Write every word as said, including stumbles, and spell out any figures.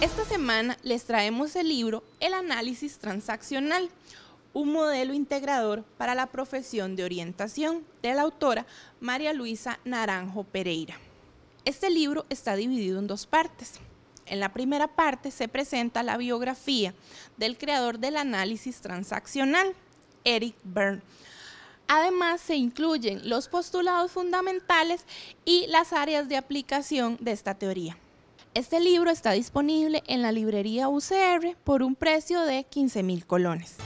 Esta semana les traemos el libro El análisis transaccional, un modelo integrador para la profesión de orientación, de la autora María Luisa Naranjo Pereira. Este libro está dividido en dos partes. En la primera parte se presenta la biografía del creador del análisis transaccional, Eric Berne. Además, se incluyen los postulados fundamentales y las áreas de aplicación de esta teoría. Este libro está disponible en la librería U C R por un precio de quince mil colones.